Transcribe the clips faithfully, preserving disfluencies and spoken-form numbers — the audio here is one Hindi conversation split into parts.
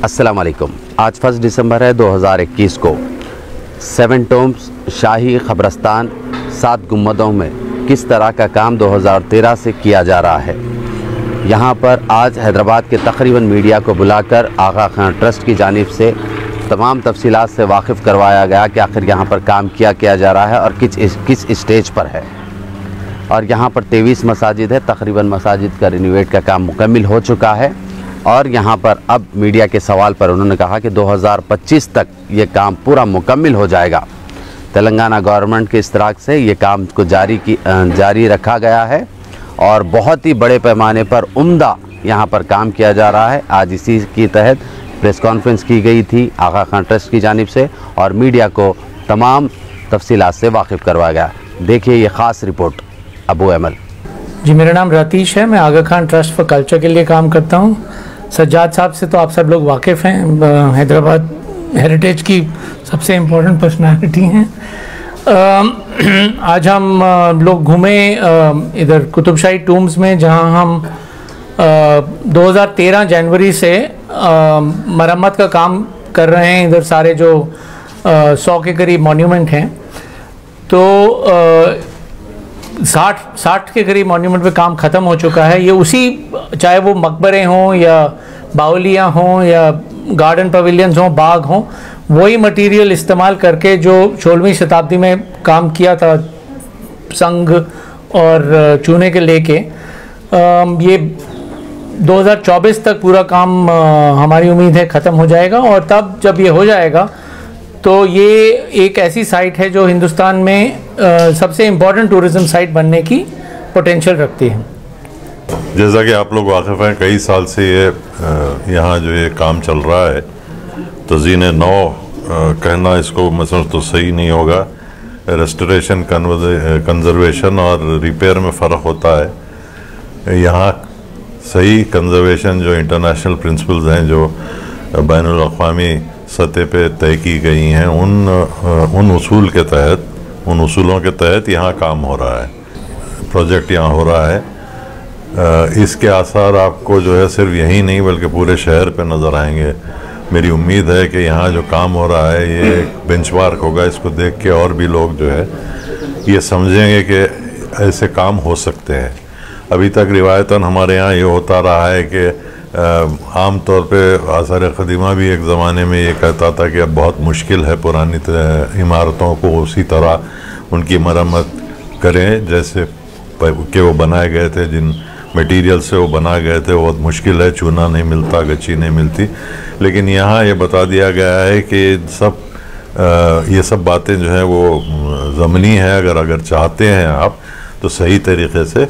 अस्सलाम वालेकुम। आज फर्स्ट दिसंबर है दो हज़ार इक्कीस को। सेवन टोम्स शाही ख़बरस्तान सात गुम्बदों में किस तरह का काम दो हज़ार तेरह से किया जा रहा है, यहाँ पर आज हैदराबाद के तकरीबन मीडिया को बुलाकर आगा खान ट्रस्ट की जानिब से तमाम तफसीलात से वाकिफ़ करवाया गया कि आखिर यहाँ पर काम किया किया जा रहा है और किस किस स्टेज पर है। और यहाँ पर तेईस मसाजिद है, तकरीबन मसाजिद का रिनोवेट का काम मुकम्मिल हो चुका है। और यहाँ पर अब मीडिया के सवाल पर उन्होंने कहा कि दो हज़ार पच्चीस तक ये काम पूरा मुकम्मिल हो जाएगा। तेलंगाना गवर्नमेंट के इस्तराक से ये काम को जारी की जारी रखा गया है और बहुत ही बड़े पैमाने पर उम्दा यहाँ पर काम किया जा रहा है। आज इसी के तहत प्रेस कॉन्फ्रेंस की गई थी आगा खान ट्रस्ट की जानिब से और मीडिया को तमाम तफसीलात से वाकिफ़ करवाया गया। देखिए ये ख़ास रिपोर्ट अबू अमल। जी, मेरा नाम रतीश है, मैं Aga Khan trust for culture के लिए काम करता हूँ। सज्जाद साहब से तो आप सब लोग वाकिफ़ हैं, हैदराबाद हेरिटेज की सबसे इम्पोर्टेंट पर्सनालिटी हैं। आज हम आ, लोग घूमे इधर कुतुबशाही टूम्स में, जहाँ हम दो हज़ार तेरह जनवरी से आ, मरम्मत का काम कर रहे हैं। इधर सारे जो आ, सौ के करीब मॉन्यूमेंट हैं, तो आ, साठ साठ के करीब मॉन्यूमेंट पे काम ख़त्म हो चुका है। ये उसी, चाहे वो मकबरे हों या बाउलियाँ हों या गार्डन पवेलियंस हों, बाग हों, वही मटेरियल इस्तेमाल करके जो सोलहवीं शताब्दी में काम किया था संग और चूने के लेके, ये दो हज़ार चौबीस तक पूरा काम हमारी उम्मीद है ख़त्म हो जाएगा। और तब जब ये हो जाएगा तो ये एक ऐसी साइट है जो हिंदुस्तान में आ, सबसे इम्पोर्टेंट टूरिज़्म साइट बनने की पोटेंशियल रखती है। जैसा कि आप लोग वाकिफ़ हैं, कई साल से ये यहाँ जो ये काम चल रहा है, तज़ीन नौ कहना इसको मैं समझ तो सही नहीं होगा। रेस्टोरेशन, कंजर्वेशन और रिपेयर में फ़र्क होता है। यहाँ सही कंजर्वेशन जो इंटरनेशनल प्रिंसिपल्स हैं, जो बैनुल अक़वामी सतह पे तय की गई हैं, उन उन उसूल के तहत उन उसूलों के तहत यहाँ काम हो रहा है, प्रोजेक्ट यहाँ हो रहा है। इसके आसार आपको जो है सिर्फ यही नहीं बल्कि पूरे शहर पे नज़र आएंगे। मेरी उम्मीद है कि यहाँ जो काम हो रहा है ये एक बेंचमार्क होगा। इसको देख के और भी लोग जो है ये समझेंगे कि ऐसे काम हो सकते हैं। अभी तक रिवायतन हमारे यहाँ ये होता रहा है कि आम तौर पे आसार क़दीमा भी एक ज़माने में ये कहता था कि अब बहुत मुश्किल है पुरानी इमारतों को उसी तरह उनकी मरम्मत करें जैसे कि वो बनाए गए थे, जिन मटेरियल से वो बनाए गए थे। बहुत मुश्किल है, चूना नहीं मिलता, गच्ची नहीं मिलती। लेकिन यहाँ ये बता दिया गया है कि सब आ, ये सब बातें जो हैं वो ज़मीनी है। अगर अगर चाहते हैं आप तो सही तरीक़े से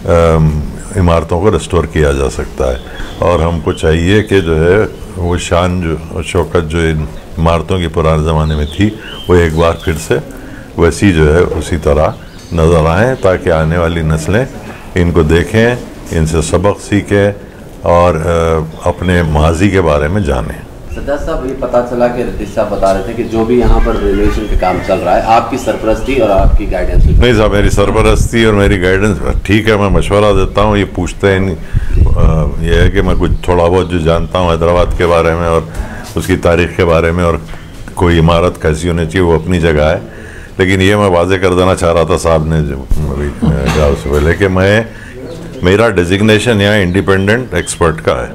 आ, इमारतों को रेस्टोर किया जा सकता है। और हमको चाहिए कि जो है वो शान जो शौकत जो इन इमारतों की पुराने ज़माने में थी वो एक बार फिर से वैसी जो है उसी तरह नज़र आएँ, ताकि आने वाली नस्लें इनको देखें, इनसे सबक सीखें और अपने माजी के बारे में जानें। सज्जाद साहब, ये पता चला कि रतीश साहब बता रहे थे कि जो भी यहाँ पर रिनोवेशन का काम चल रहा है आपकी सरपरस्ती और आपकी गाइडेंस। नहीं साहब, मेरी सरपरस्ती और मेरी गाइडेंस ठीक है, मैं मशवरा देता हूँ। ये पूछते हैं नहीं, ये है कि मैं कुछ थोड़ा बहुत जो जानता हूँ हैदराबाद के बारे में और उसकी तारीख़ के बारे में और कोई इमारत कैसी होनी चाहिए वो अपनी जगह है। लेकिन ये मैं वाज़े कर देना चाह रहा था साहब ने जो गाँव से पहले कि मैं मेरा डिजिग्नेशन यहाँ इंडिपेंडेंट एक्सपर्ट का है।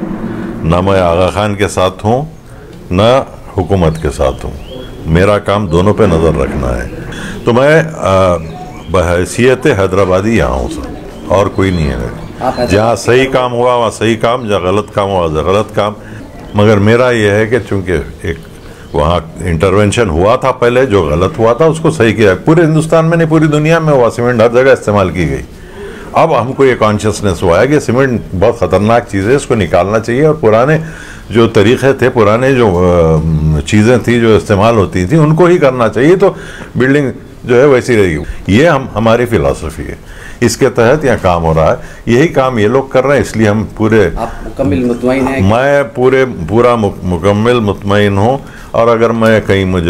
ना मैं आगा खान के साथ हूँ ना हुकूमत के साथ हूँ। मेरा काम दोनों पे नज़र रखना है। तो मैं बहैसियत हैदराबादी यहाँ हूँ सर, और कोई नहीं है। जहाँ सही काम हुआ वहाँ सही काम, जहाँ गलत काम हुआ वहाँ गलत काम। मगर मेरा ये है कि चूँकि एक वहाँ इंटरवेंशन हुआ था पहले, जो गलत हुआ था उसको सही किया। पूरे हिंदुस्तान में नहीं, पूरी दुनिया में हुआ, सीमेंट हर जगह इस्तेमाल की गई। अब हमको ये कॉन्शियसनेस हुआ है कि सीमेंट बहुत ख़तरनाक चीज़ है, इसको निकालना चाहिए। और पुराने जो तरीक़े थे, पुराने जो चीज़ें थी जो इस्तेमाल होती थी, उनको ही करना चाहिए, तो बिल्डिंग जो है वैसी रहेगी। ये हम हमारी फ़िलासफ़ी है, इसके तहत यहाँ काम हो रहा है। यही काम ये लोग कर रहे हैं, इसलिए हम पूरे मुकम्मल मुतमईन हैं। मैं पूरे पूरा मुकम्मल मुतमईन हूँ। और अगर मैं कहीं मुझे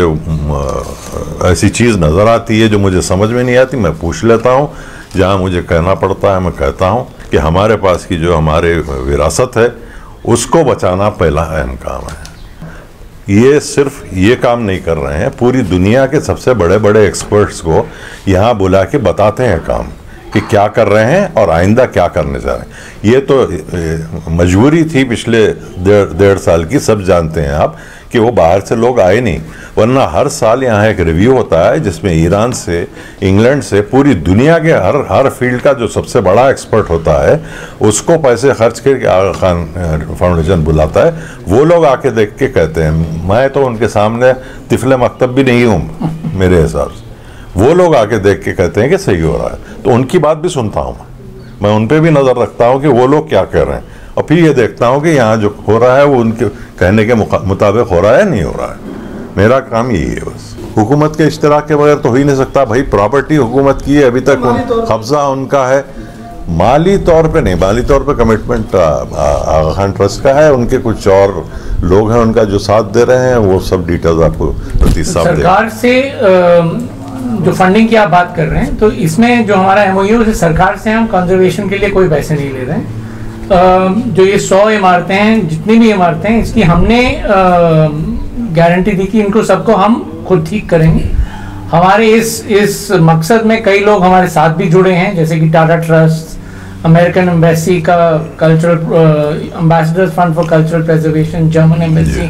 ऐसी चीज़ नज़र आती है जो मुझे समझ में नहीं आती, मैं पूछ लेता हूँ। जहाँ मुझे कहना पड़ता है मैं कहता हूँ कि हमारे पास की जो हमारे विरासत है उसको बचाना पहला अहम काम है। ये सिर्फ ये काम नहीं कर रहे हैं, पूरी दुनिया के सबसे बड़े बड़े एक्सपर्ट्स को यहाँ बुला के बताते हैं काम कि क्या कर रहे हैं और आइंदा क्या करने जा रहे हैं। ये तो मजबूरी थी पिछले डेढ़ डेढ़ साल की, सब जानते हैं आप कि वो बाहर से लोग आए नहीं, वरना हर साल यहाँ एक रिव्यू होता है जिसमें ईरान से, इंग्लैंड से, पूरी दुनिया के हर हर फील्ड का जो सबसे बड़ा एक्सपर्ट होता है उसको पैसे खर्च करके आगा खान फाउंडेशन बुलाता है। वो लोग आके देख के कहते हैं, मैं तो उनके सामने तिफले मकतब भी नहीं हूँ मेरे हिसाब से, वो लोग आके देख के कहते हैं कि सही हो रहा है, तो उनकी बात भी सुनता हूँ मैं, उन पर भी नज़र रखता हूँ कि वो लोग क्या कह रहे हैं, और फिर ये देखता हूँ कि यहाँ जो हो रहा है वो उनके कहने के मुताबिक हो रहा है नहीं हो रहा है। मेरा काम यही है बस। हुकूमत के इश्तराक के बगैर तो हो ही नहीं सकता भाई, प्रॉपर्टी हुकूमत की है, अभी तक कब्जा उनका है, माली तौर पे नहीं, माली तौर पे कमिटमेंट आगा खान ट्रस्ट का है, उनके कुछ और लोग हैं उनका जो साथ दे रहे हैं, वो सब डिटेल्स आपको रतीश साहब देंगे। सरकार से जो फंडिंग की आप बात कर रहे हैं, तो इसमें जो हमारा एमओयू है सरकार से हम कंजर्वेशन के लिए कोई पैसे नहीं ले रहे हैं। जो ये सौ इमारतें हैं, जितनी भी इमारतें हैं, इसकी हमने गारंटी दी कि इनको सबको हम खुद ठीक करेंगे। हमारे इस इस मकसद में कई लोग हमारे साथ भी जुड़े हैं, जैसे कि टाटा ट्रस्ट, अमेरिकन एम्बेसी का cultural ambassadors fund for cultural preservation, German embassy,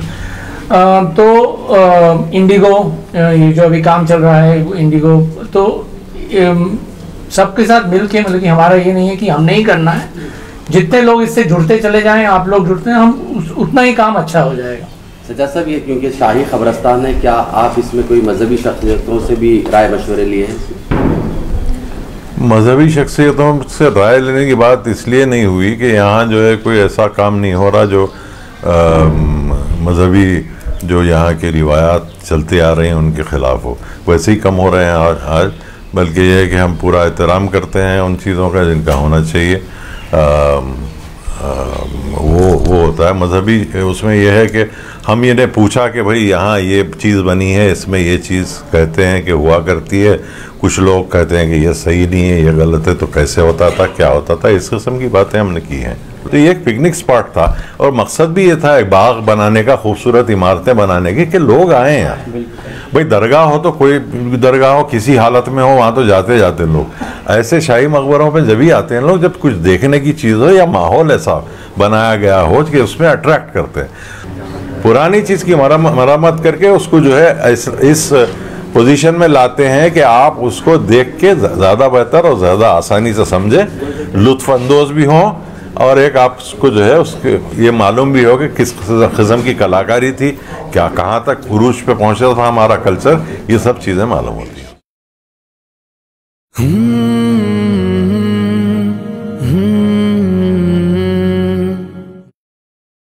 तो इंडिगो, ये जो अभी काम चल रहा है इंडिगो, तो सबके साथ मिलके, मतलब कि हमारा ये नहीं है कि हमने ही करना है, जितने लोग इससे जुड़ते चले जाएं, आप लोग जुड़ते हैं, हम उस, उतना ही काम अच्छा हो जाएगा। सज्जाद साहब, ये क्योंकि शाही खबरस्तान है, क्या आप इसमें कोई मजहबी शख्सियतों से भी राय मशवरे लिए हैं? मजहबी शख्सियतों से राय लेने की बात इसलिए नहीं हुई कि यहाँ जो है कोई ऐसा काम नहीं हो रहा जो मजहबी जो यहाँ के रिवायात चलते आ रहे हैं उनके ख़िलाफ़ हो, वैसे ही कम हो रहे हैं आज आज बल्कि यह है कि हम पूरा एहतराम करते हैं उन चीज़ों का जिनका होना चाहिए। आ, आ, वो वो होता है मजहबी, उसमें यह है कि हम ये ने पूछा कि भाई यहाँ ये चीज़ बनी है, इसमें ये चीज़ कहते हैं कि हुआ करती है, कुछ लोग कहते हैं कि ये सही नहीं है, ये गलत है, तो कैसे होता था, क्या होता था, इस किस्म की बातें हमने की हैं। तो ये एक पिकनिक स्पॉट था और मकसद भी ये था एक बाग बनाने का, खूबसूरत इमारतें बनाने की, कि लोग आए यहाँ। भाई दरगाह हो तो कोई दरगाह हो, किसी हालत में हो, वहाँ तो जाते जाते लोग, ऐसे शाही मकबरों पे जब ही आते हैं लोग जब कुछ देखने की चीज़ हो या माहौल ऐसा बनाया गया हो कि उसमें अट्रैक्ट करते हैं। पुरानी चीज़ की मरम्मत करके उसको जो है इस, इस पोजीशन में लाते हैं कि आप उसको देख के ज़्यादा बेहतर और ज़्यादा आसानी से समझें, लुत्फ़अंदोज़ भी हों, और एक आपको जो है उसके ये मालूम भी हो कि किस किस्म की कलाकारी थी, क्या कहाँ तक उरूज पे पहुँचा था हमारा कल्चर, ये सब चीज़ें मालूम होती हैं।